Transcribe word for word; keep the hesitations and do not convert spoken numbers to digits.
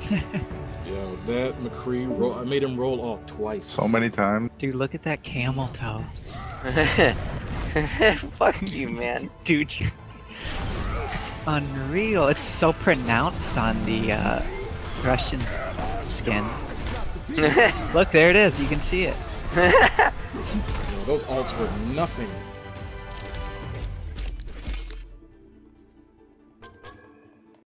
Yo, that McCree, roll, I made him roll off twice. So many times. Dude, look at that camel toe. Fuck you, man. Dude, you... it's unreal. It's so pronounced on the uh, Russian skin. Look, there it is. You can see it. Yo, those alts were nothing.